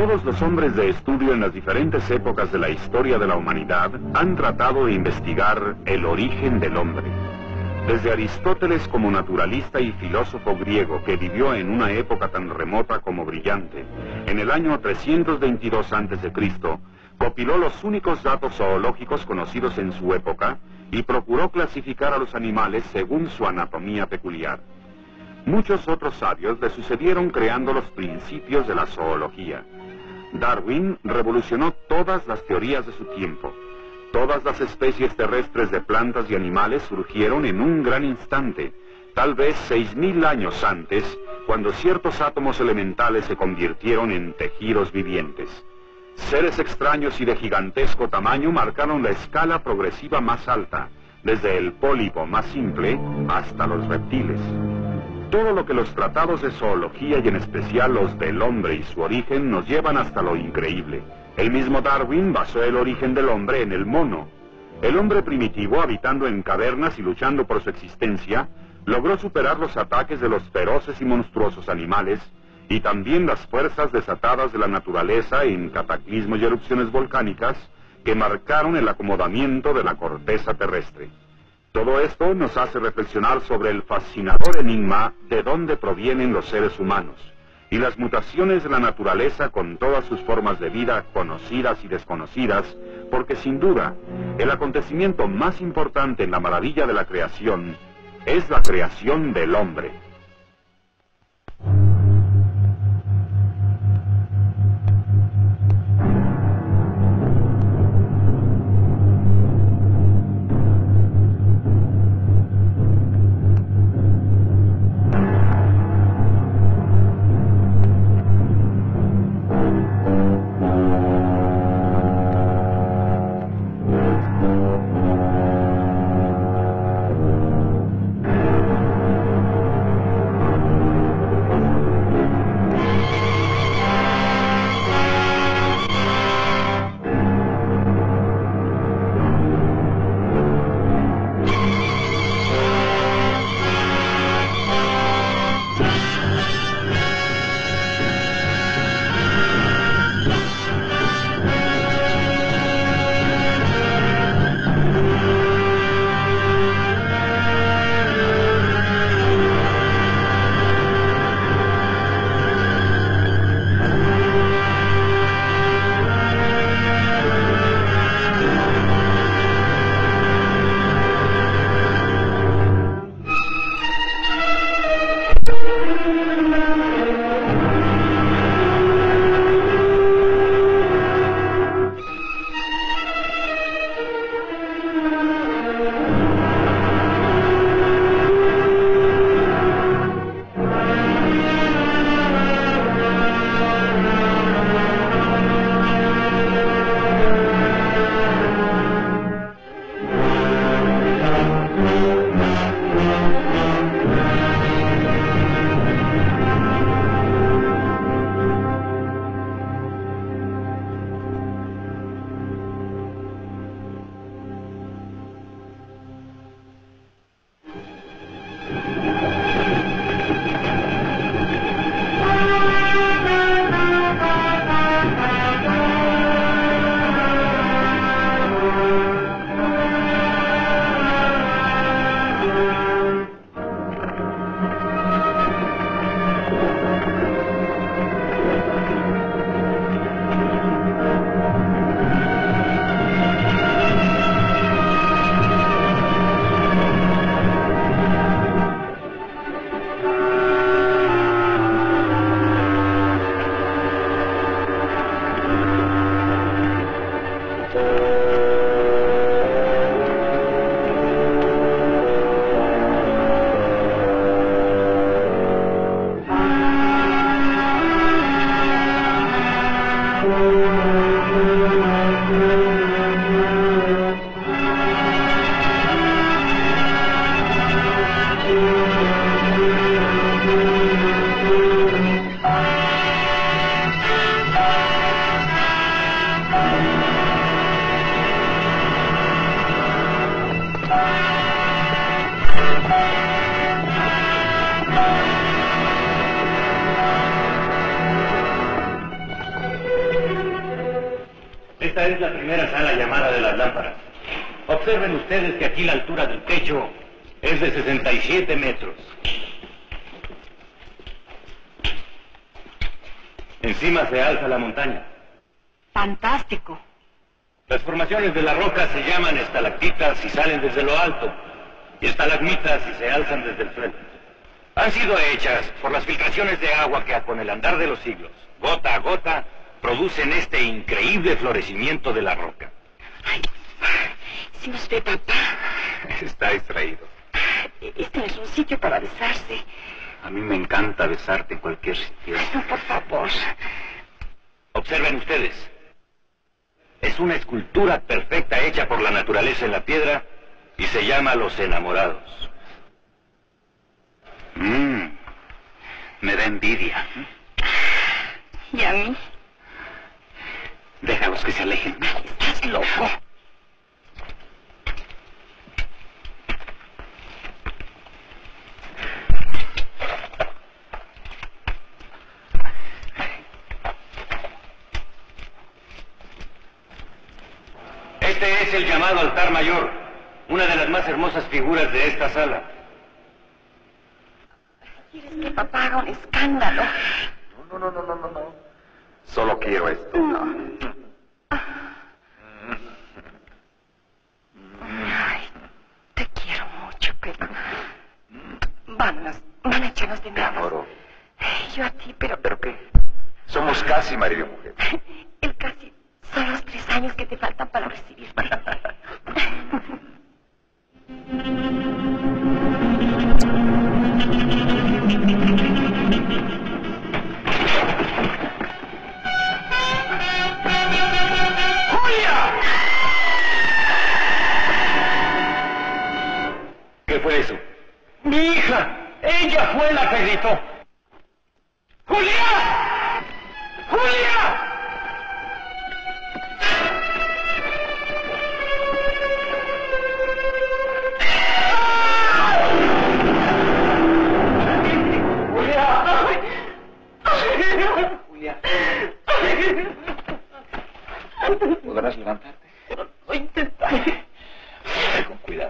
Todos los hombres de estudio en las diferentes épocas de la historia de la humanidad han tratado de investigar el origen del hombre. Desde Aristóteles como naturalista y filósofo griego que vivió en una época tan remota como brillante, en el año 322 a.C., compiló los únicos datos zoológicos conocidos en su época y procuró clasificar a los animales según su anatomía peculiar. Muchos otros sabios le sucedieron creando los principios de la zoología. Darwin revolucionó todas las teorías de su tiempo. Todas las especies terrestres de plantas y animales surgieron en un gran instante, tal vez 6.000 años antes, cuando ciertos átomos elementales se convirtieron en tejidos vivientes. Seres extraños y de gigantesco tamaño marcaron la escala progresiva más alta, desde el pólipo más simple hasta los reptiles. Todo lo que los tratados de zoología y en especial los del hombre y su origen nos llevan hasta lo increíble. El mismo Darwin basó el origen del hombre en el mono. El hombre primitivo, habitando en cavernas y luchando por su existencia, logró superar los ataques de los feroces y monstruosos animales y también las fuerzas desatadas de la naturaleza en cataclismos y erupciones volcánicas que marcaron el acomodamiento de la corteza terrestre. Todo esto nos hace reflexionar sobre el fascinador enigma de dónde provienen los seres humanos y las mutaciones de la naturaleza con todas sus formas de vida conocidas y desconocidas, porque sin duda, el acontecimiento más importante en la maravilla de la creación es la creación del hombre. Esta es la primera sala llamada de las lámparas. Observen ustedes que aquí la altura del techo es de 67 metros. Encima se alza la montaña. Fantástico. Las formaciones de la roca se llaman estalactitas y salen desde lo alto, y estalagmitas y se alzan desde el suelo. Han sido hechas por las filtraciones de agua que con el andar de los siglos, gota a gota, producen este increíble florecimiento de la roca. Ay, si nos ve papá. Está distraído. Este no es un sitio para besarse. A mí me encanta besarte en cualquier sitio. Ay, no, por favor. Observen ustedes. Es una escultura perfecta hecha por la naturaleza en la piedra y se llama Los Enamorados. Me da envidia. ¿Y a mí? Déjalos que se alejen. Estás loco. Este es el llamado altar mayor, una de las más hermosas figuras de esta sala. ¿Quieres que papá haga un escándalo? No. Solo quiero esto. No. Ay, te quiero mucho, pero... Van a echarnos de Te menos. adoro. Yo a ti, pero... ¿Pero qué? Somos casi marido y mujer. El casi... Son los 3 años que te faltan para recibirte. ¡Julia! ¿Qué fue eso? ¡Mi hija! ¡Ella fue la que gritó! ¡Julia! ¡Julia! ¿Podrás levantarte? Voy a intentar. Con cuidado.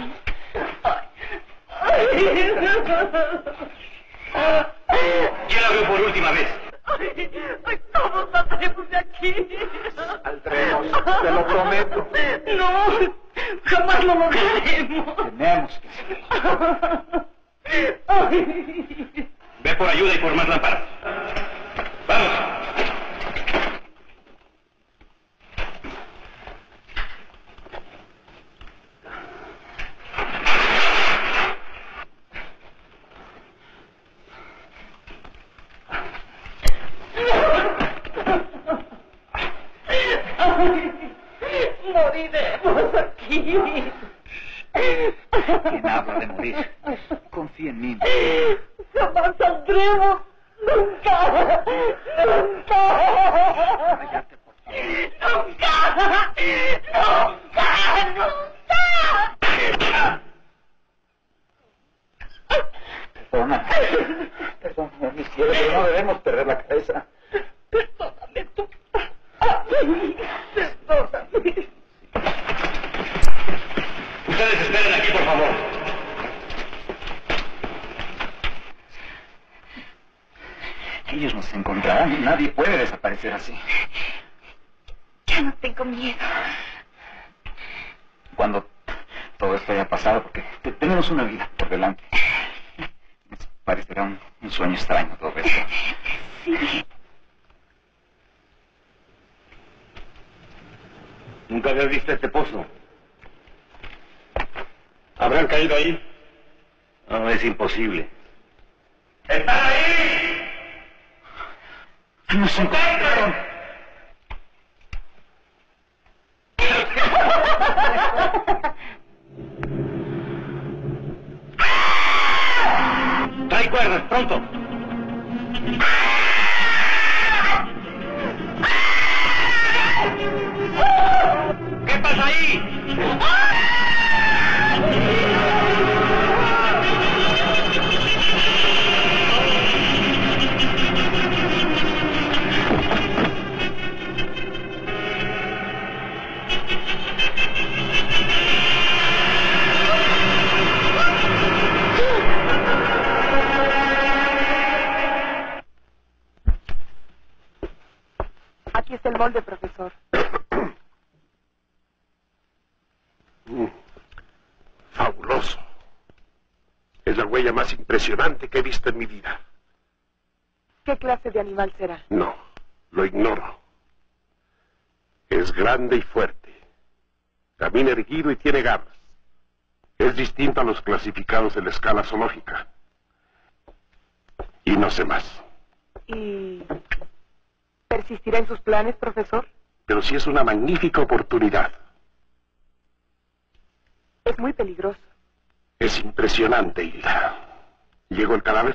¿Quién la vio por última vez? Ay, todos saldremos de aquí. Saldremos, te lo prometo. No, jamás lo lograremos. Tenemos que salir. Ve por ayuda y por más lámparas. ¡Vamos! Moriremos aquí. ¿Quién habla de morir? Confía en mí. Jamás saldremos. Nunca. Nunca. Cállate, por favor. Nunca. Nunca. Perdona. Perdóname, mi cielo, pero no debemos perder la cabeza. Perdóname tú. Perdóname. Ustedes esperen aquí, por favor. Ellos nos encontrarán. Nadie puede desaparecer así. Ya no tengo miedo. Cuando todo esto haya pasado, porque tenemos una vida por delante. Nos parecerá un sueño extraño todo esto. Sí. ¿Nunca habías visto este pozo? ¿Habrán caído ahí? No, es imposible. ¡Están ahí! ¡Nos encontraron! ¡Trae cuerdas, pronto! ¿Qué pasa ahí? Aquí está el molde, profesor. Fabuloso. Es la huella más impresionante que he visto en mi vida. ¿Qué clase de animal será? No, lo ignoro. Es grande y fuerte. Camina erguido y tiene garras. Es distinto a los clasificados en la escala zoológica. Y no sé más. ¿Y persistirá en sus planes, profesor? Pero sí es una magnífica oportunidad. Es muy peligroso. Es impresionante, Hilda. ¿Llegó el cadáver?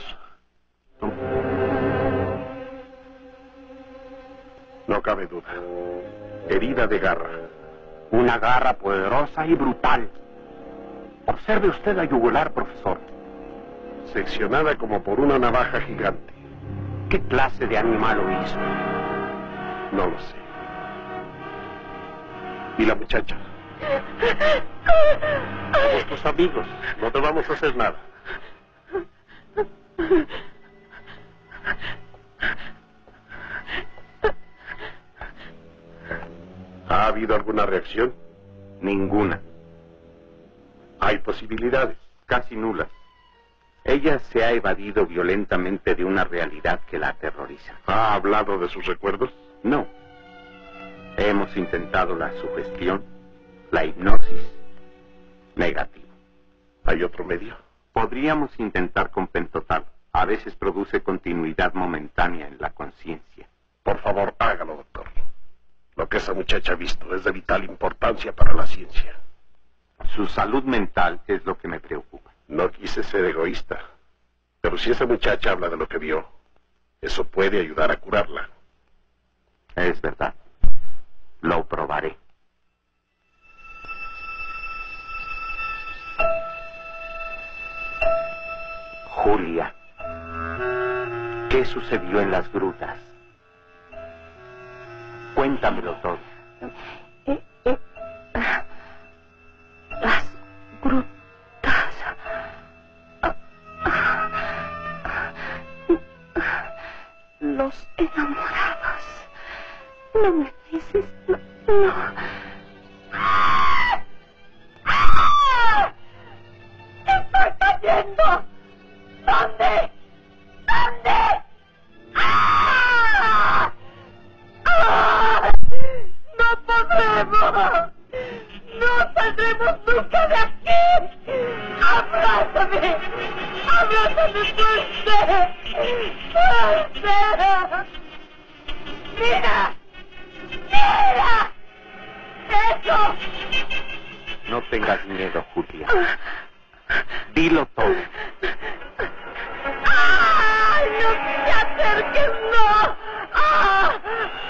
No cabe duda. Herida de garra. Una garra poderosa y brutal. Observe usted la yugular, profesor. Seccionada como por una navaja gigante. ¿Qué clase de animal lo hizo? No lo sé. ¿Y la muchacha? Somos tus amigos. No te vamos a hacer nada. ¿Ha habido alguna reacción? Ninguna. Hay posibilidades. Casi nulas. Ella se ha evadido violentamente de una realidad que la aterroriza. ¿Ha hablado de sus recuerdos? No. Hemos intentado la sugestión, la hipnosis. Negativo. ¿Hay otro medio? Podríamos intentar con pentotal. A veces produce continuidad momentánea en la conciencia. Por favor, hágalo, doctor. Lo que esa muchacha ha visto es de vital importancia para la ciencia. Su salud mental es lo que me preocupa. No quise ser egoísta, pero si esa muchacha habla de lo que vio, eso puede ayudar a curarla. Es verdad. Lo probaré. Julia, ¿qué sucedió en las grutas? Cuéntamelo todo. Las grutas. Los enamorados. No me dices. No. ¡Estoy cayendo! ¿Dónde? ¿Dónde? ¡Ah! ¡Ah! ¡No podremos! ¡No saldremos nunca de aquí! ¡Abrázame! ¡Abrázame fuerte! ¡Fuerte! ¡Mira! ¡Mira! ¡Eso! No tengas miedo, Julia. Dilo todo. ¡Ay! ¡No te acerques! ¡No! ¡Ah!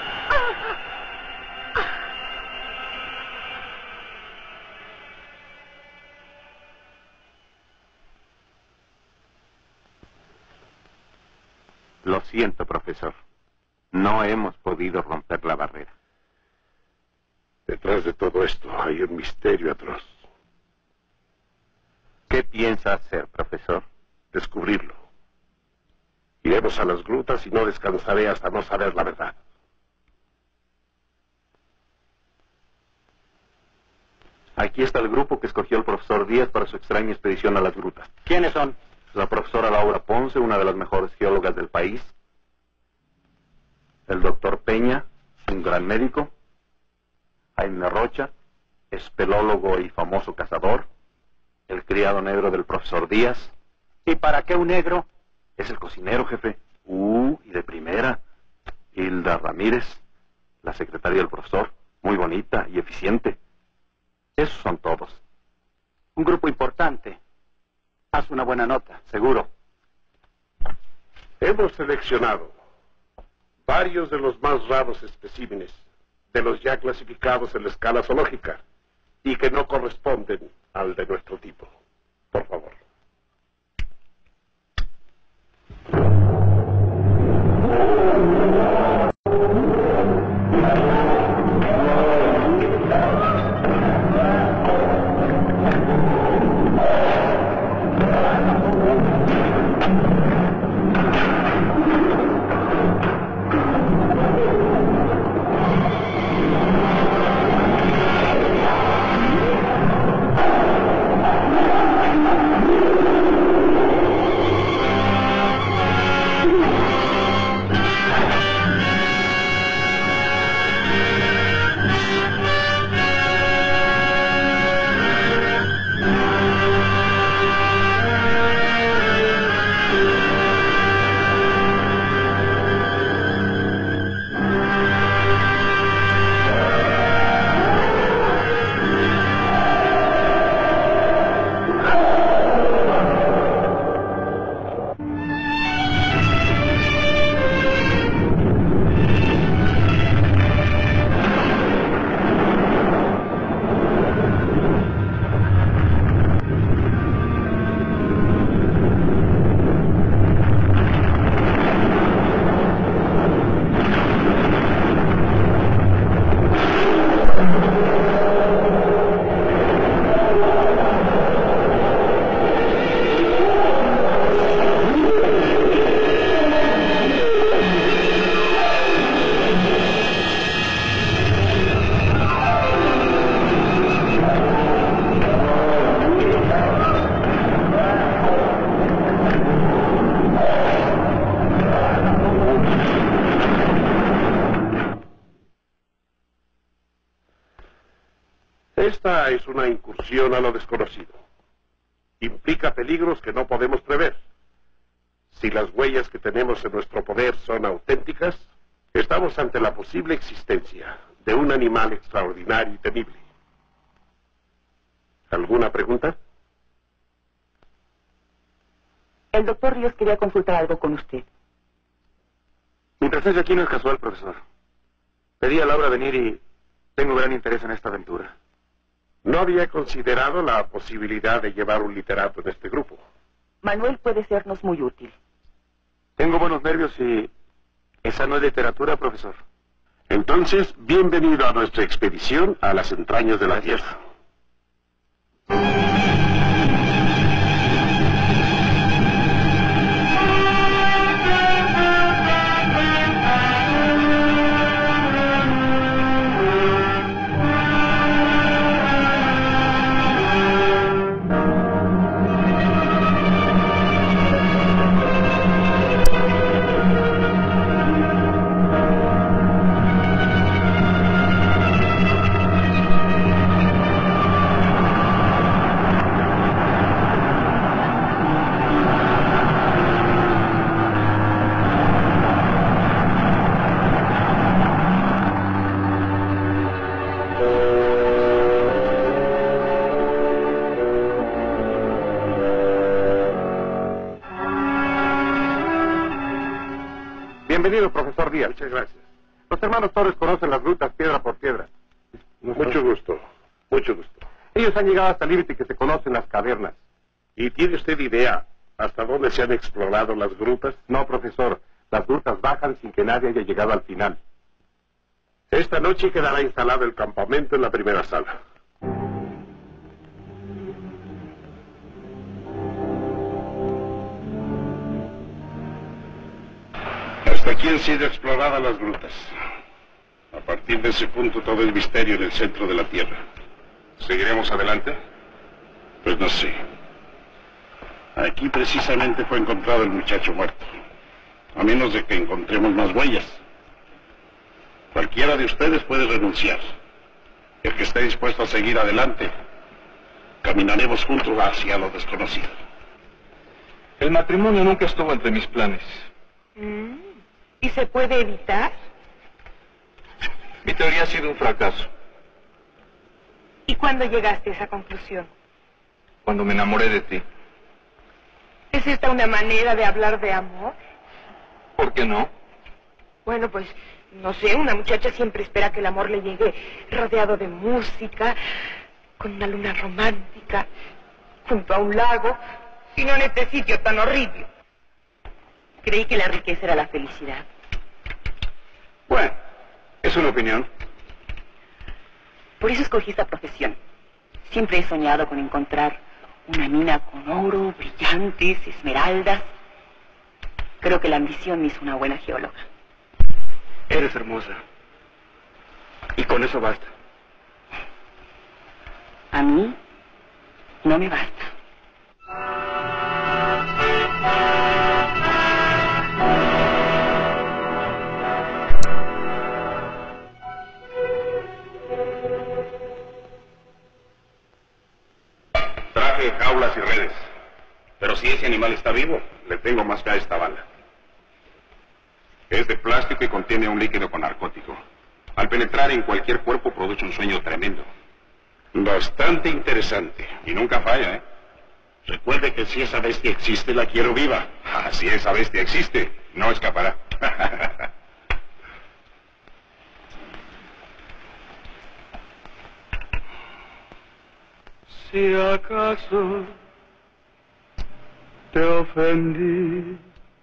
Lo siento, profesor. No hemos podido romper la barrera. Detrás de todo esto hay un misterio atroz. ¿Qué piensa hacer, profesor? Descubrirlo. Iremos a las grutas y no descansaré hasta no saber la verdad. Aquí está el grupo que escogió el profesor Díaz para su extraña expedición a las grutas. ¿Quiénes son? La profesora Laura Ponce, una de las mejores geólogas del país. El doctor Peña, un gran médico. Jaime Rocha, espeleólogo y famoso cazador. El criado negro del profesor Díaz. ¿Y para qué un negro? Es el cocinero, jefe. Y de primera. Hilda Ramírez, la secretaria del profesor. Muy bonita y eficiente. Esos son todos. Un grupo importante. Haz una buena nota, seguro. Hemos seleccionado varios de los más raros especímenes de los ya clasificados en la escala zoológica y que no corresponden al de nuestro tipo. Por favor. Esta es una incursión a lo desconocido. Implica peligros que no podemos prever. Si las huellas que tenemos en nuestro poder son auténticas, estamos ante la posible existencia de un animal extraordinario y temible. ¿Alguna pregunta? El doctor Ríos quería consultar algo con usted. Mi presencia aquí no es casual, profesor. Pedí a Laura venir y tengo gran interés en esta aventura. No había considerado la posibilidad de llevar un literato en este grupo. Manuel puede sernos muy útil. Tengo buenos nervios y esa no es literatura, profesor. Entonces, bienvenido a nuestra expedición a las entrañas de la Tierra. Bienvenido, profesor Díaz. Muchas gracias. Los hermanos Torres conocen las rutas piedra por piedra. Mucho gusto, mucho gusto. Ellos han llegado hasta el límite que se conocen las cavernas. ¿Y tiene usted idea hasta dónde se han explorado las grutas? No, profesor. Las grutas bajan sin que nadie haya llegado al final. Esta noche quedará instalado el campamento en la primera sala. Hasta aquí han sido exploradas las grutas. A partir de ese punto todo el misterio en el centro de la Tierra. ¿Seguiremos adelante? Pues no sé. Aquí precisamente fue encontrado el muchacho muerto. A menos de que encontremos más huellas. Cualquiera de ustedes puede renunciar. El que esté dispuesto a seguir adelante, caminaremos juntos hacia lo desconocido. El matrimonio nunca estuvo entre mis planes. ¿Y se puede evitar? Mi teoría ha sido un fracaso. ¿Y cuándo llegaste a esa conclusión? Cuando me enamoré de ti. ¿Es esta una manera de hablar de amor? ¿Por qué no? Bueno, pues, no sé, una muchacha siempre espera que el amor le llegue rodeado de música, con una luna romántica, junto a un lago, y no en este sitio tan horrible. Creí que la riqueza era la felicidad. Bueno, es una opinión. Por eso escogí esta profesión. Siempre he soñado con encontrar una mina con oro, brillantes, esmeraldas. Creo que la ambición me hizo una buena geóloga. Eres hermosa. Y con eso basta. A mí no me basta. Traje jaulas y redes. Pero si ese animal está vivo, le tengo más fe a esta bala. Es de plástico y contiene un líquido con narcótico. Al penetrar en cualquier cuerpo produce un sueño tremendo. Bastante interesante. Y nunca falla, ¿eh? Recuerde que si esa bestia existe, la quiero viva. Ah, si esa bestia existe, no escapará. Si acaso te ofendí,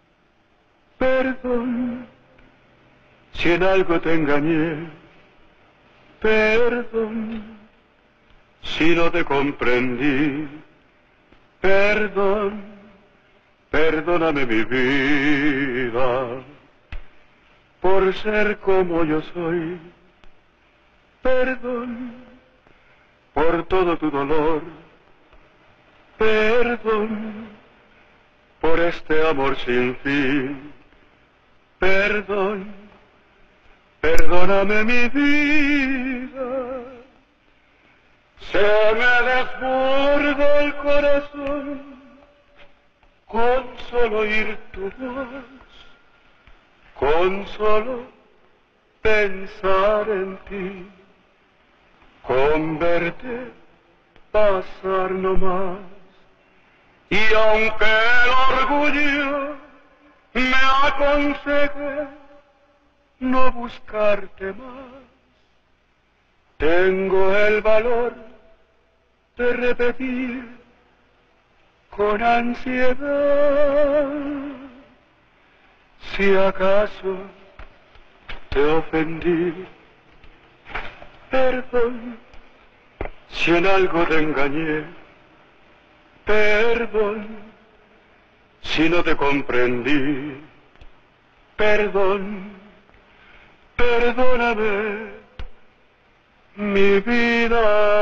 perdón. Si en algo te engañé, perdón. Si no te comprendí, perdón. Perdóname mi vida, por ser como yo soy. Perdón. Por todo tu dolor, perdón, por este amor sin fin, perdón, perdóname mi vida, Se me desborda el corazón con solo oír tu voz, con solo pensar en ti, con verte pasar nomás. Y aunque el orgullo me aconseje no buscarte más, tengo el valor de repetir con ansiedad: si acaso te ofendí, perdón. Si en algo te engañé, perdón. Si no te comprendí, perdón. Perdóname, mi vida.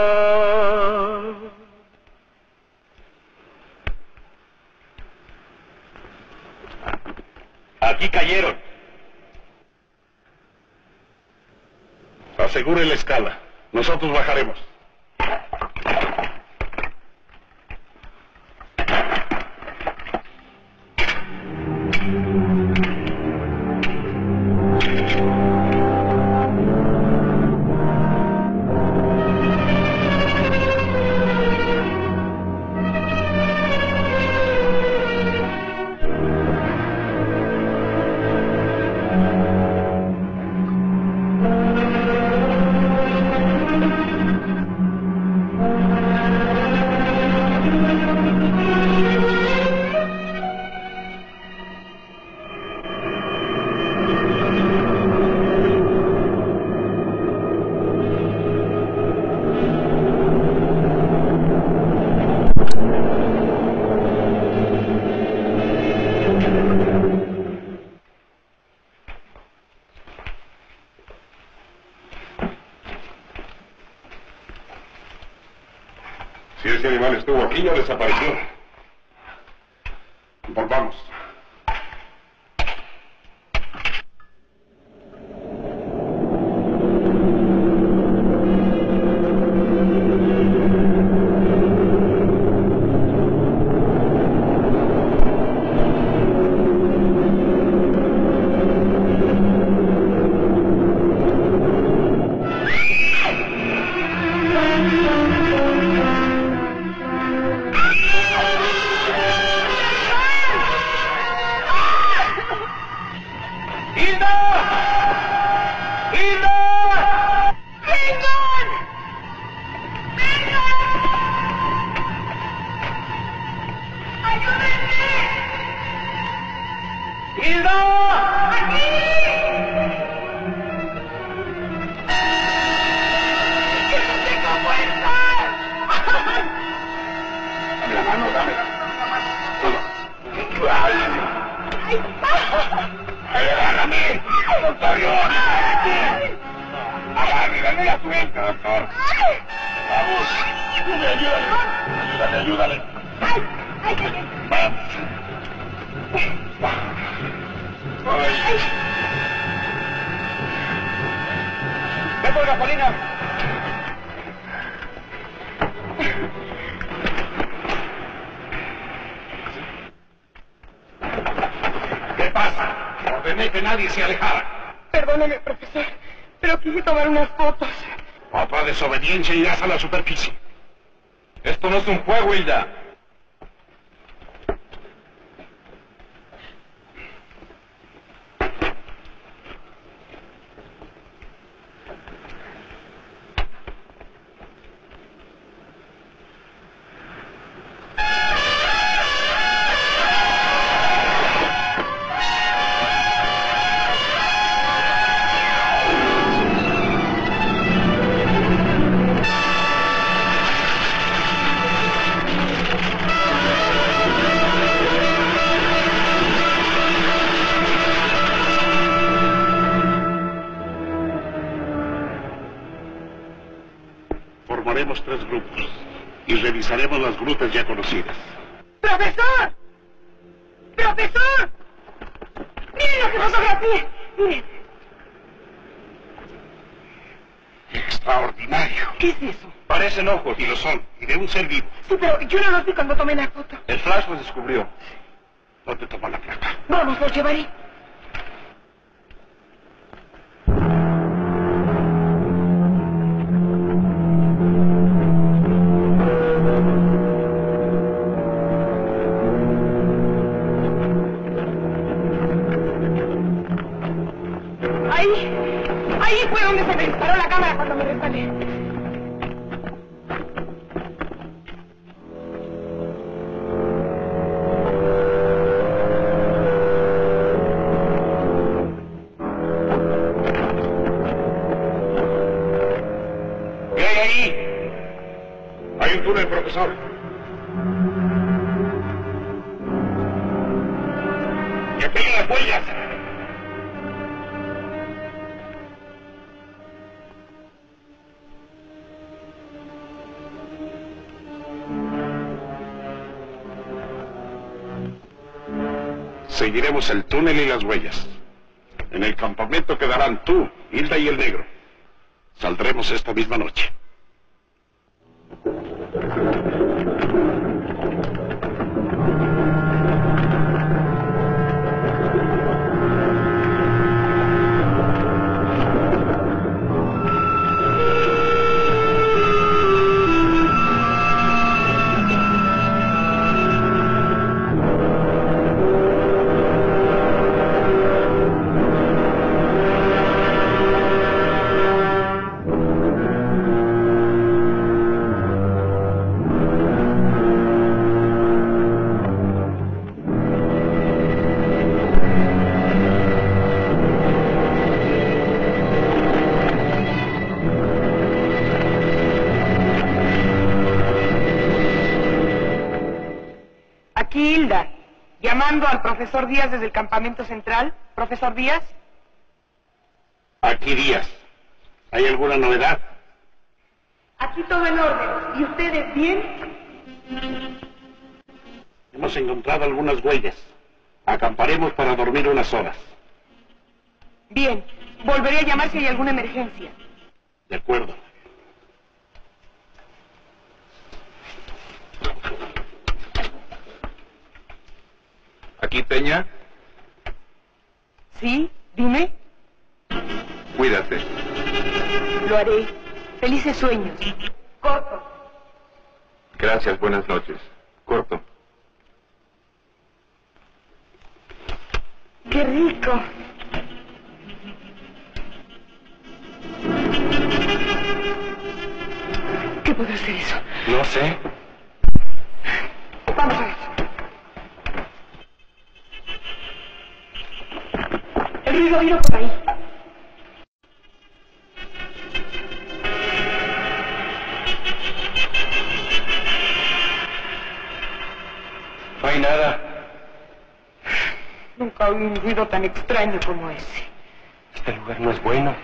Aquí cayeron. Asegure la escala. Nosotros bajaremos. Si ese animal estuvo aquí, ya desapareció. Volvamos. Ayúdale. ¡Ven por gasolina! ¿Qué pasa? Ordené que nadie se alejara. Perdóneme, profesor, pero quise tomar unas fotos. Otra desobediencia y irás a la superficie. Esto no es un juego, Hilda. Formaremos 3 grupos y revisaremos las grutas ya conocidas. ¡Profesor! ¡Profesor! ¡Miren lo que fotografía! ¡Miren! Extraordinario. ¿Qué es eso? Parecen ojos, y lo son, y de un ser vivo. Sí, pero yo no los vi cuando tomé la foto. El flash los descubrió. ¿Dónde tomó la placa? Vamos, los llevaré. Ahí fue donde se me disparó la cámara cuando me resbalé. ¿Qué hay ahí? Hay un túnel, profesor. Y aquí hay unas huellas. Seguiremos el túnel y las huellas. En el campamento quedarán tú, Hilda y el negro. Saldremos esta misma noche. Aquí Hilda, llamando al profesor Díaz desde el campamento central. ¿Profesor Díaz? Aquí Díaz. ¿Hay alguna novedad? Aquí todo en orden. ¿Y ustedes bien? Hemos encontrado algunas huellas. Acamparemos para dormir unas horas. Bien. Volveré a llamar si hay alguna emergencia. De acuerdo. ¿Aquí, Peña? ¿Sí? Dime. Cuídate. Lo haré. Felices sueños. Corto. Gracias, buenas noches. Corto. ¡Qué rico! ¿Qué podrá ser eso? No sé. Vamos a ver. El ruido vino por ahí. No hay nada. Nunca oí un ruido tan extraño como ese. Este lugar no es bueno.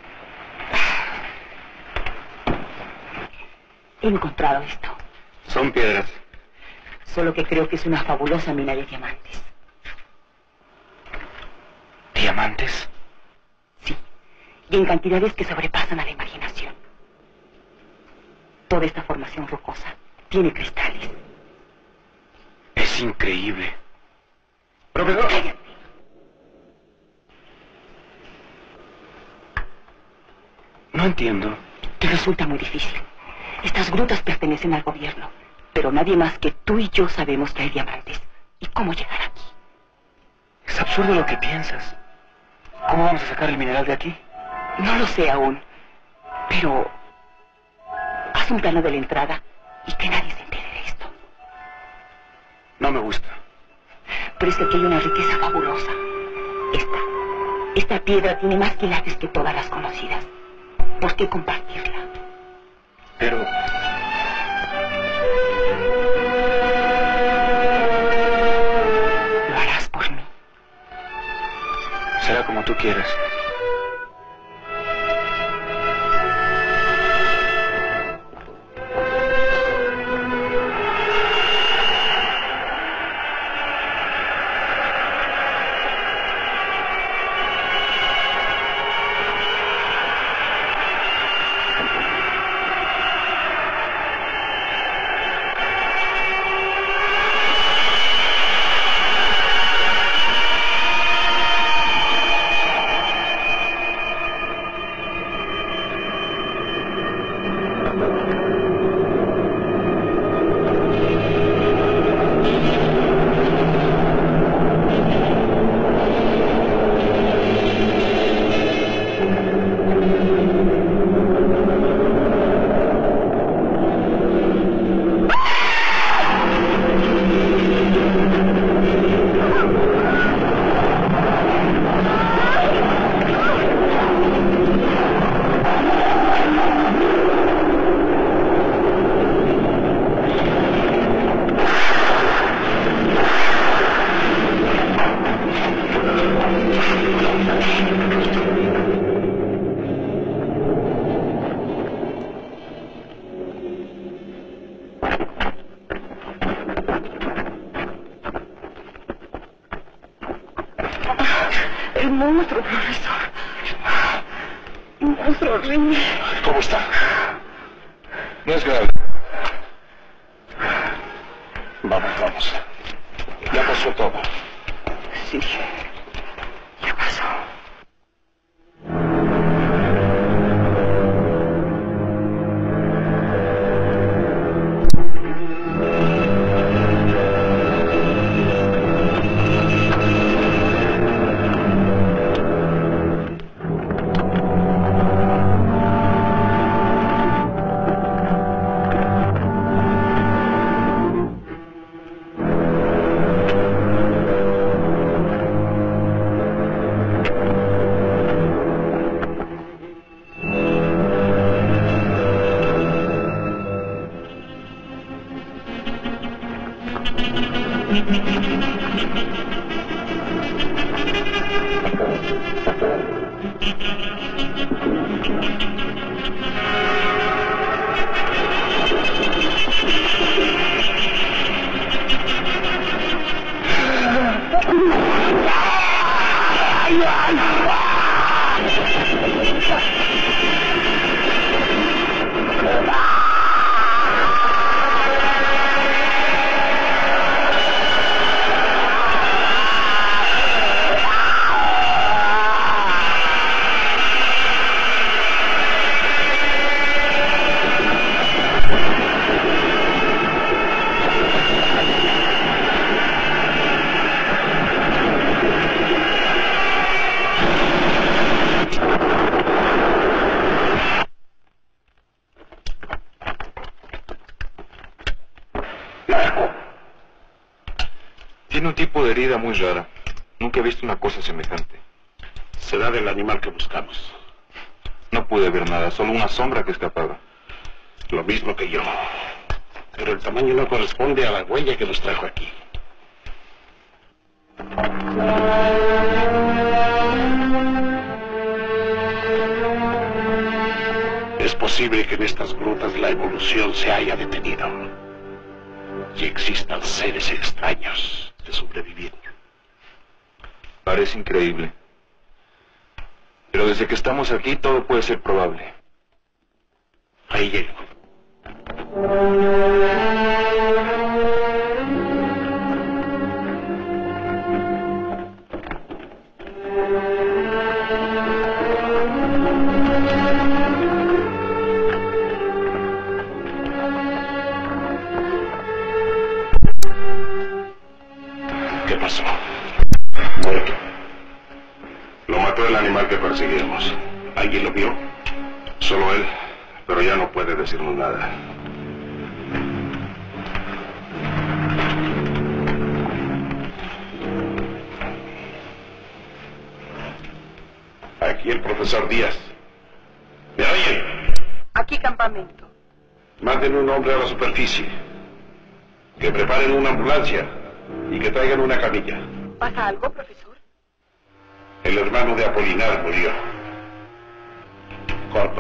He encontrado esto. Son piedras. Solo que creo que es una fabulosa mina de diamantes. ¿Diamantes? Sí, y en cantidades que sobrepasan a la imaginación. Toda esta formación rocosa tiene cristales. Es increíble. Profesor. ¡Cállate! No entiendo. Te resulta muy difícil. Estas grutas pertenecen al gobierno, pero nadie más que tú y yo sabemos que hay diamantes. ¿Y cómo llegar aquí? Es absurdo lo que piensas. ¿Cómo vamos a sacar el mineral de aquí? No lo sé aún, pero haz un plano de la entrada y que nadie se entere de esto. No me gusta. Pero es que aquí hay una riqueza fabulosa. Esta piedra tiene más quilates que todas las conocidas. ¿Por qué compartirla? Pero... ¿Lo harás por mí? será como tú quieras. profesor. Un monstruo horrible. ¿Cómo está? No es grave. Vamos. Ya pasó todo. Sí. Ya pasó. Tiene un tipo de herida muy rara. Nunca he visto una cosa semejante. Será del animal que buscamos. No pude ver nada, solo una sombra que escapaba. Lo mismo que yo. Pero el tamaño no corresponde a la huella que nos trajo aquí. Es posible que en estas grutas la evolución se haya detenido y existan seres extraños que sobreviven. Parece increíble. Pero desde que estamos aquí todo puede ser probable. Ahí llego. ¿Qué pasó? Muerto. Lo mató el animal que perseguíamos. ¿Alguien lo vio? Solo él, pero ya no puede decirnos nada. Aquí el profesor Díaz. ¿Me oyen? Aquí campamento. Manden un hombre a la superficie. Que preparen una ambulancia y que traigan una camilla. ¿Pasa algo, profesor? El hermano de Apolinar murió. Corto.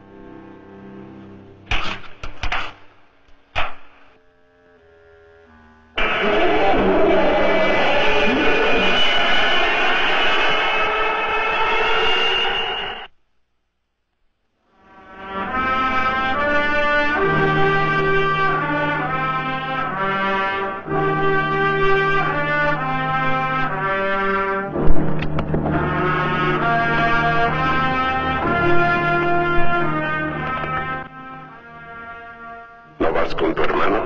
¿Con tu hermano?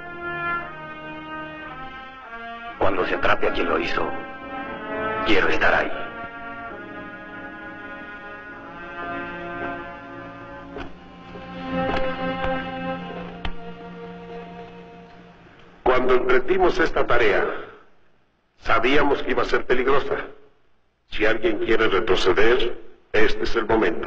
Cuando se atrape a quien lo hizo, quiero estar ahí. Cuando emprendimos esta tarea, sabíamos que iba a ser peligrosa. Si alguien quiere retroceder, este es el momento.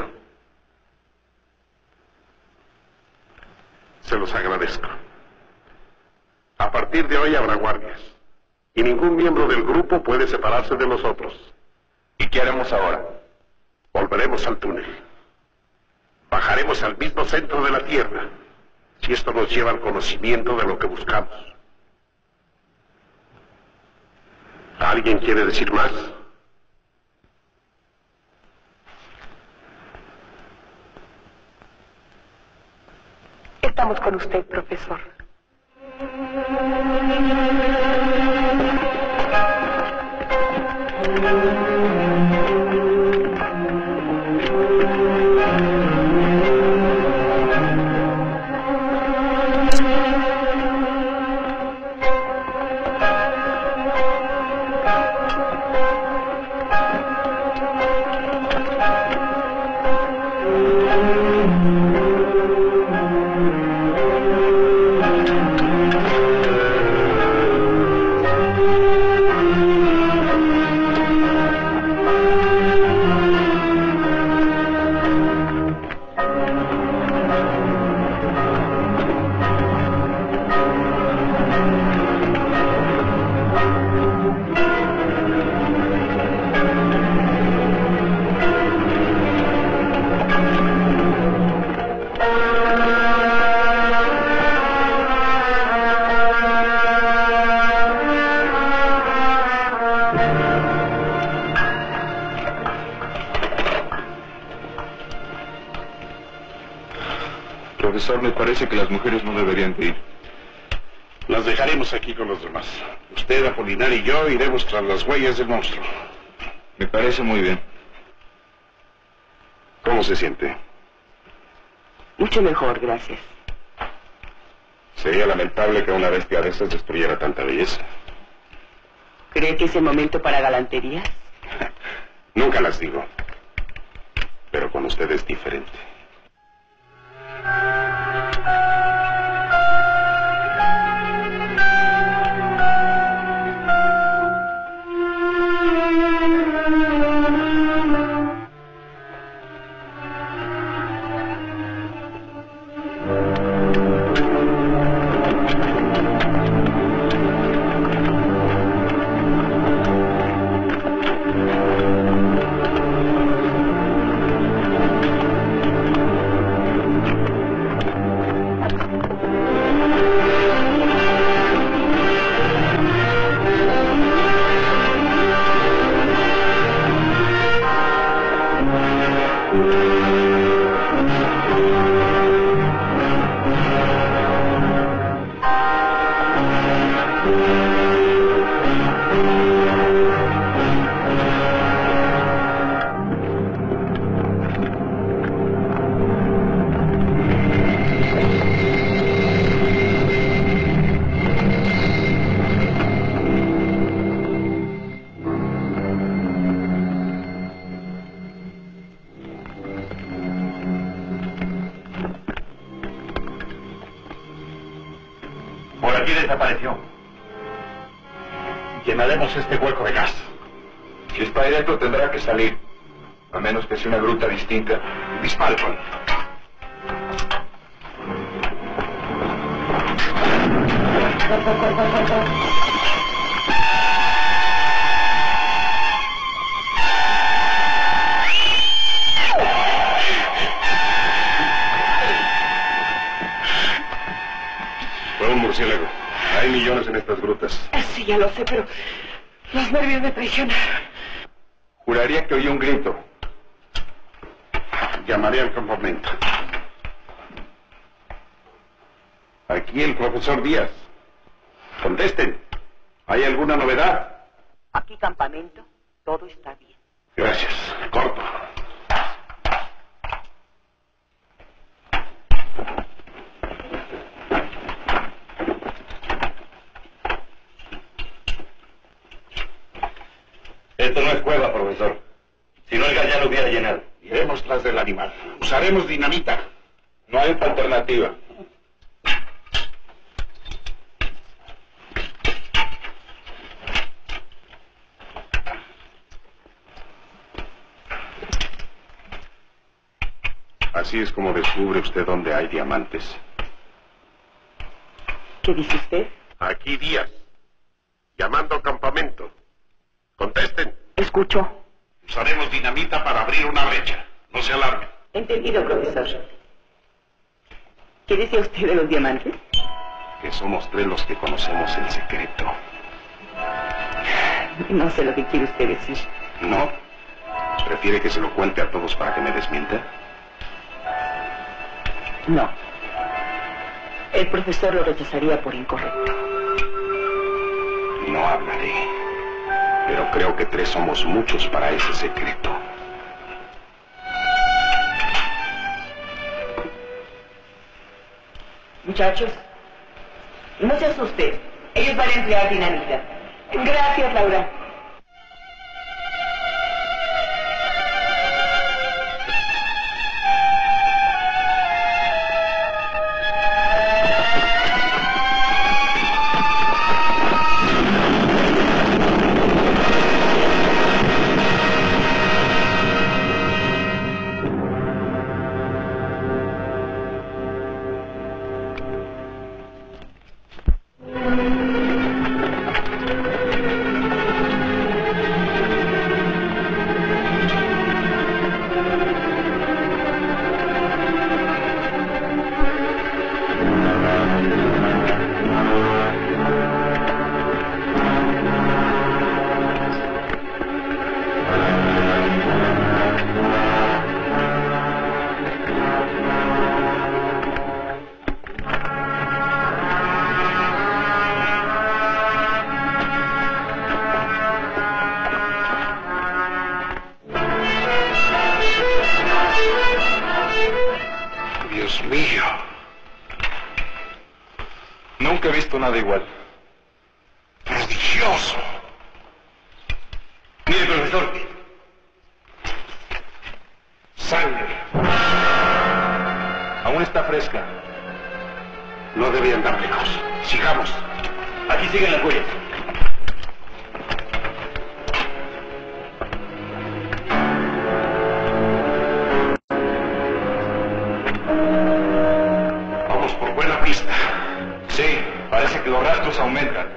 Se los agradezco. A partir de hoy habrá guardias. Y ningún miembro del grupo puede separarse de nosotros. ¿Y qué haremos ahora? Volveremos al túnel. Bajaremos al mismo centro de la Tierra. Si esto nos lleva al conocimiento de lo que buscamos. ¿Alguien quiere decir más? Estamos con usted, profesor. Profesor, me parece que las mujeres no deberían de ir. Las dejaremos aquí con los demás. Usted, Apolinar y yo iremos tras las huellas del monstruo. Me parece muy bien. ¿Cómo se siente? Mucho mejor, gracias. Sería lamentable que una bestia de esas destruyera tanta belleza. ¿Cree que es el momento para galanterías? Nunca las digo. Pero con usted es diferente. Por aquí desapareció. Llenaremos este hueco de gas. Si está ahí dentro tendrá que salir. A menos que sea una gruta distinta. Dispare, Juan. Fue un murciélago. Hay millones en estas grutas. Sí, ya lo sé, pero los nervios me traicionaron. Juraría que oí un grito. Llamaré al campamento. Aquí el profesor Díaz. Contesten. ¿Hay alguna novedad? Aquí, campamento, todo está bien. Gracias. Corto. Esto no es cueva, profesor. Si no, el gas ya lo hubiera llenado. Iremos tras del animal. Usaremos dinamita. No hay otra alternativa. Así es como descubre usted dónde hay diamantes. ¿Qué dice usted? Aquí Díaz. Llamando al campamento. Contesten. Escucho. Usaremos dinamita para abrir una brecha. No se alarme. Entendido, profesor. ¿Qué decía usted de los diamantes? Que somos tres los que conocemos el secreto. No sé lo que quiere usted decir. ¿No? ¿Prefiere que se lo cuente a todos para que me desmienta? No. El profesor lo rechazaría por incorrecto. No hablaré, pero creo que 3 somos muchos para ese secreto. Muchachos, no se asusten. Ellos van a emplear dinamita. Gracias, Laura. Dios mío. Nunca he visto nada igual. Prodigioso. Mire, profesor. Sangre. Aún está fresca. No debían dar lejos. Sigamos. Aquí siguen las huellas. Vamos por buena pista. Sí, parece que los rastros aumentan.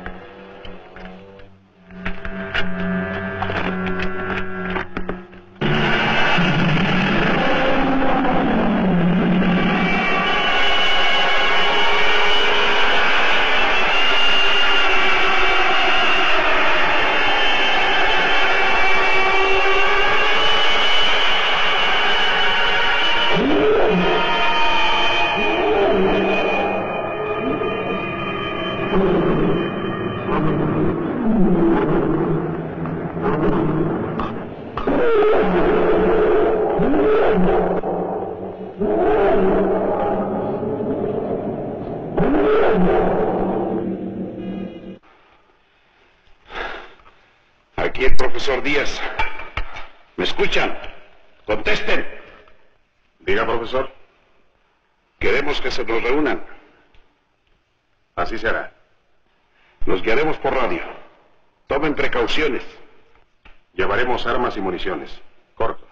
Aquí el profesor Díaz. ¿Me escuchan? Contesten. Diga, profesor. Queremos que se nos reúnan. Así será. Nos guiaremos por radio. Tomen precauciones. Llevaremos armas y municiones. Corto.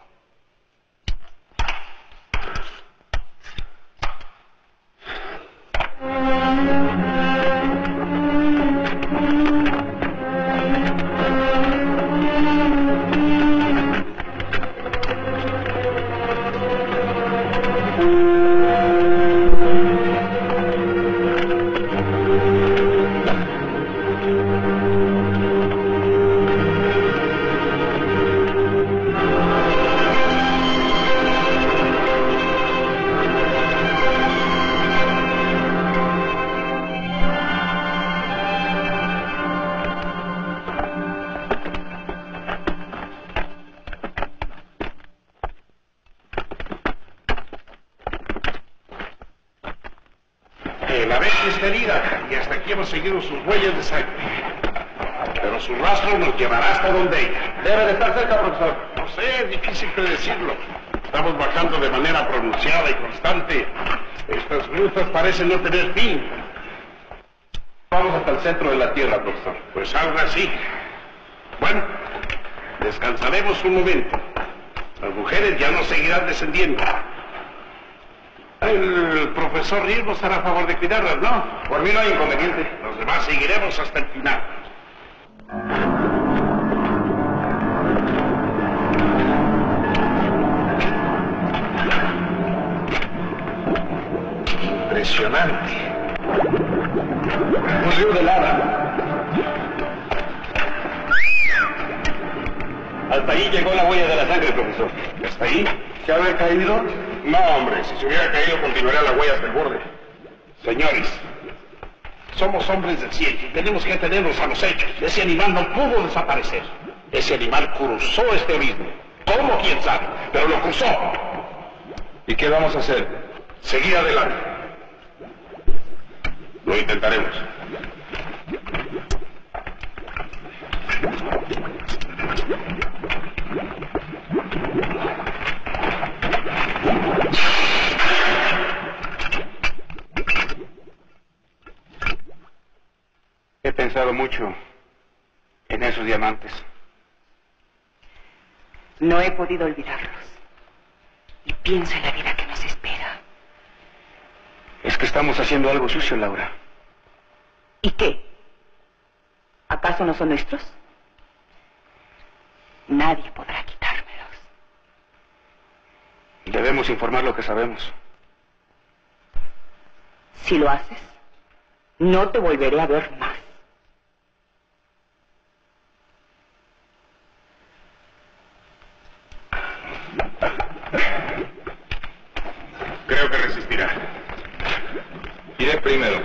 La bestia está herida y hasta aquí hemos seguido sus huellas de sangre. Pero su rastro nos llevará hasta donde ella. Debe de estar cerca, profesor. No sé, es difícil predecirlo. Estamos bajando de manera pronunciada y constante. Estas rutas parecen no tener fin. Vamos hasta el centro de la Tierra, profesor. Pues algo así. Bueno, descansaremos un momento. Las mujeres ya no seguirán descendiendo. El profesor Ríos nos hará favor de cuidarlas, ¿no? Por mí no hay inconveniente. Los demás seguiremos hasta el final. Impresionante. Un río de lava. Hasta ahí llegó la huella de la sangre, profesor. ¿Hasta ahí? ¿Se habrá caído? No, hombre, si se hubiera caído continuaría la huella hasta el borde. Señores, somos hombres de ciencia y tenemos que atenernos a los hechos. Ese animal no pudo desaparecer. Ese animal cruzó este abismo. ¿Cómo? ¿Quién sabe? Pero lo cruzó. ¿Y qué vamos a hacer? Seguir adelante. Lo intentaremos. He pensado mucho en esos diamantes. No he podido olvidarlos. Y pienso en la vida que nos espera. Es que estamos haciendo algo sucio, Laura. ¿Y qué? ¿Acaso no son nuestros? Nadie podrá quitármelos. Debemos informar lo que sabemos. Si lo haces, no te volveré a ver más. Creo que resistirá. Iré primero.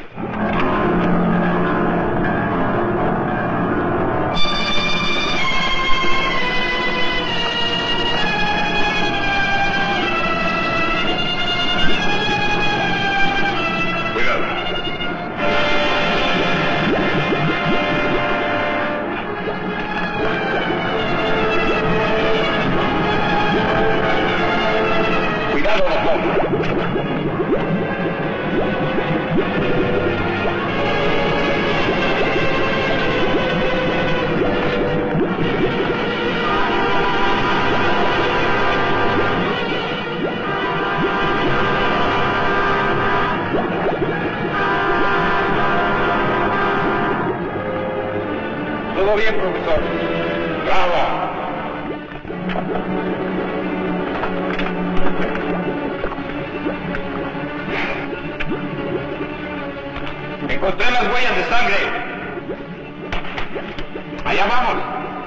Todo bien, profesor. ¡Bravo! Encontré las huellas de sangre. Allá vamos.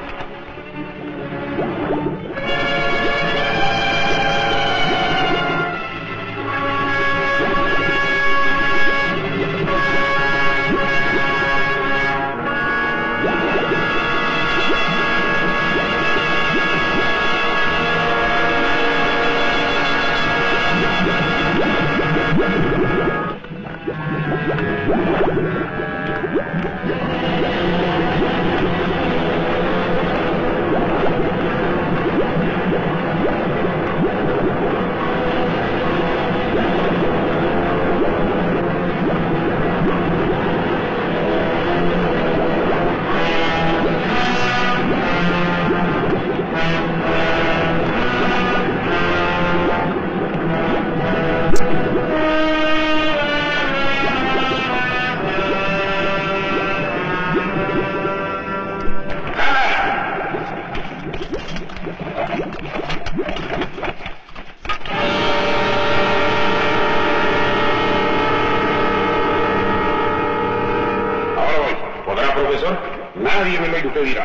Nadie me lo impedirá.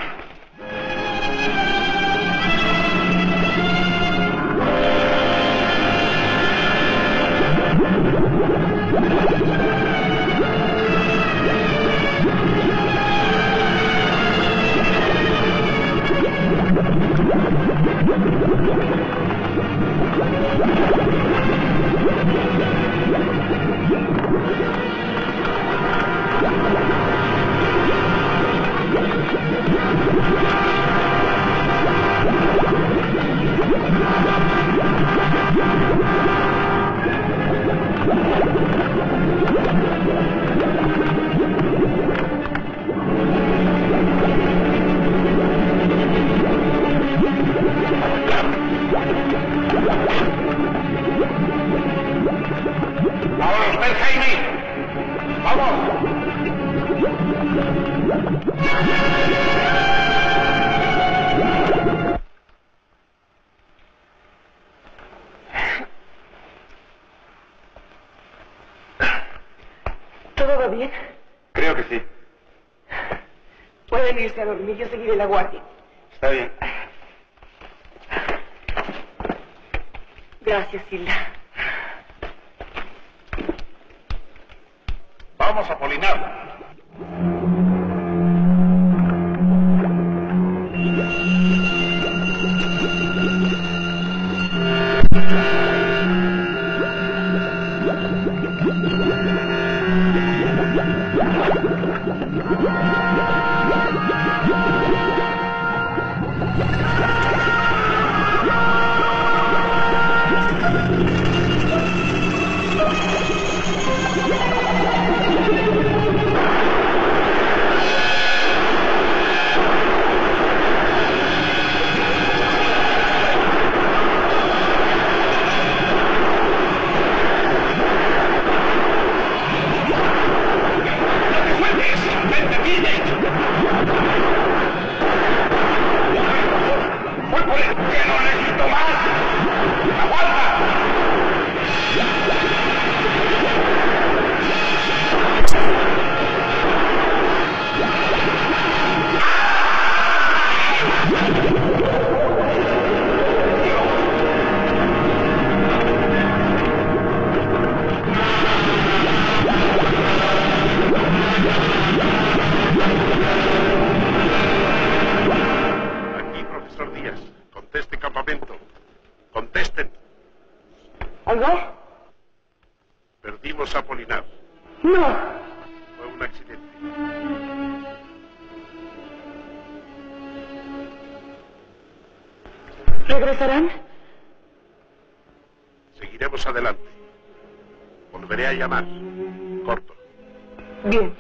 ¡Ahora usted, Jaime! ¡Vamos! ¿Todo va bien? Creo que sí. Pueden irse a dormir, yo seguiré la guardia. Está bien. Gracias, Hilda. Vamos, Apolinar. Perdimos a Apolinar. No. Fue un accidente. ¿Regresarán? Seguiremos adelante. Volveré a llamar. Corto. Bien.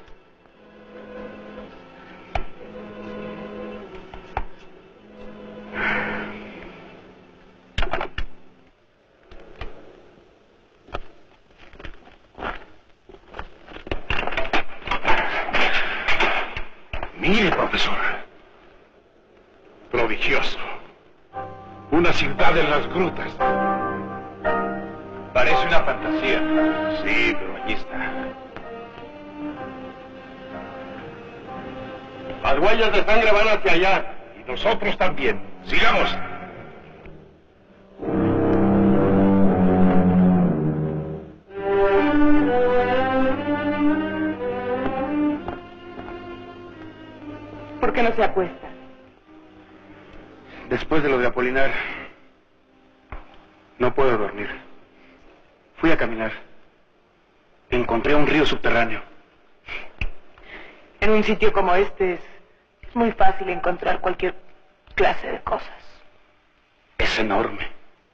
Mire, profesor. Prodigioso. Una ciudad en las grutas. Parece una fantasía. Sí, pero allí está. Las huellas de sangre van hacia allá. Y nosotros también. Sigamos. ¿Por qué no se acuesta? Después de lo de Apolinar, no puedo dormir. Fui a caminar. Encontré un río subterráneo. En un sitio como este es muy fácil encontrar cualquier clase de cosas. Es enorme.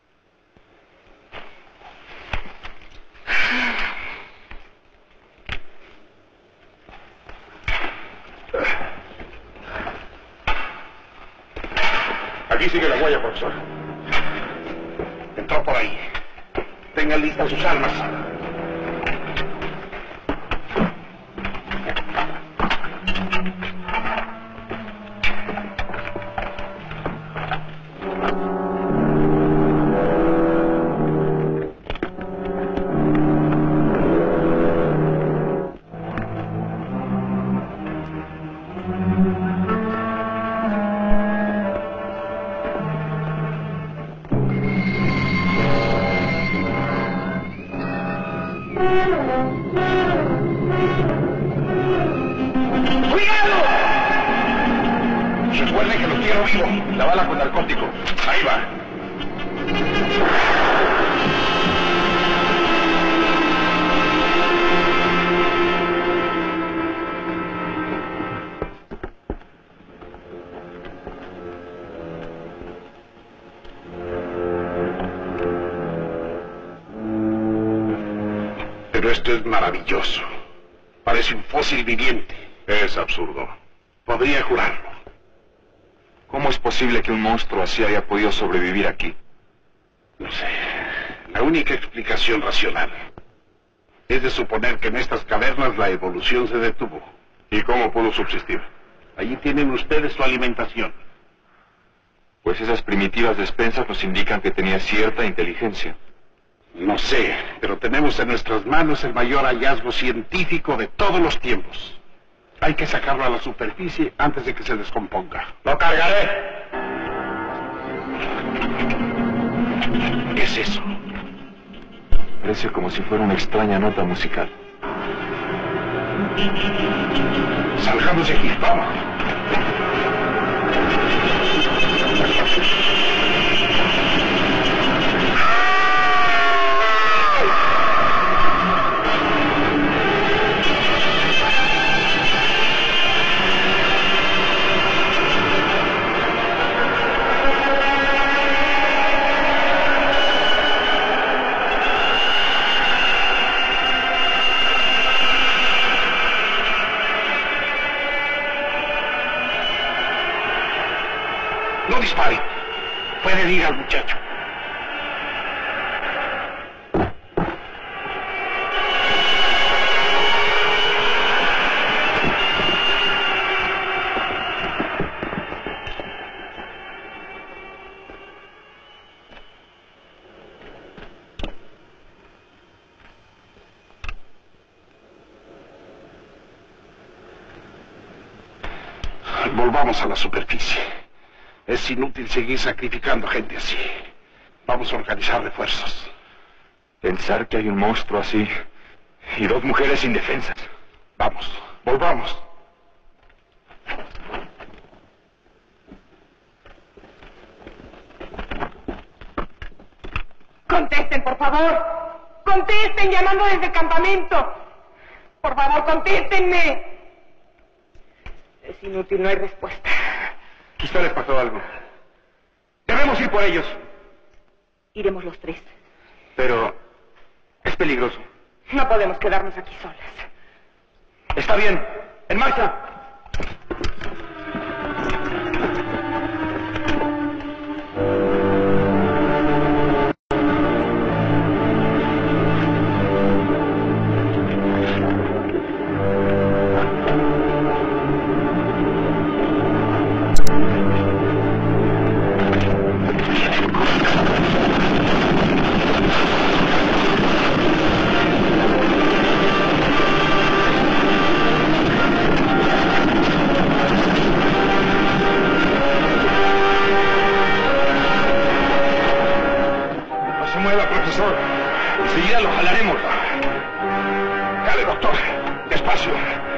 Aquí sigue la huella, profesor. Entró por ahí. Tengan listas sus armas. Recuerden que lo quiero vivo. La bala con narcótico. Ahí va. Pero esto es maravilloso. Parece un fósil viviente. Es absurdo. Podría jurarlo. ¿Cómo es posible que un monstruo así haya podido sobrevivir aquí? No sé. La única explicación racional es de suponer que en estas cavernas la evolución se detuvo. ¿Y cómo pudo subsistir? Allí tienen ustedes su alimentación. Pues esas primitivas despensas nos indican que tenía cierta inteligencia. No sé, pero tenemos en nuestras manos el mayor hallazgo científico de todos los tiempos. Hay que sacarlo a la superficie antes de que se descomponga. ¡Lo cargaré! ¿Qué es eso? Parece como si fuera una extraña nota musical. Salgamos de aquí, vamos. No dispare. Puede ir al muchacho. Volvamos a la superficie. Es inútil seguir sacrificando gente así. Vamos a organizar refuerzos. Pensar que hay un monstruo así y 2 mujeres indefensas. Vamos, volvamos. Contesten, por favor. Contesten, llamando desde el campamento. Por favor, contéstenme. Es inútil, no hay respuesta. Quizá les pasó algo. Debemos ir por ellos. Iremos los 3. Pero es peligroso. No podemos quedarnos aquí solas. Está bien. ¡En marcha! Enseguida lo jalaremos. Dale, doctor. Despacio.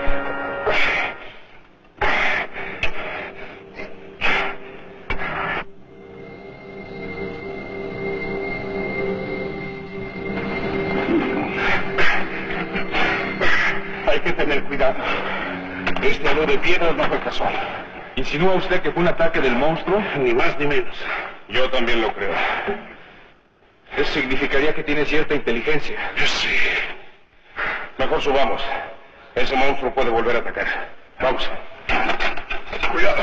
Hay que tener cuidado. Este alud de piedras no fue casual. ¿Insinúa usted que fue un ataque del monstruo? Ni más ni menos. Yo también lo creo. Eso significaría que tiene cierta inteligencia. Sí. Mejor subamos. Ese monstruo puede volver a atacar. Vamos. Cuidado.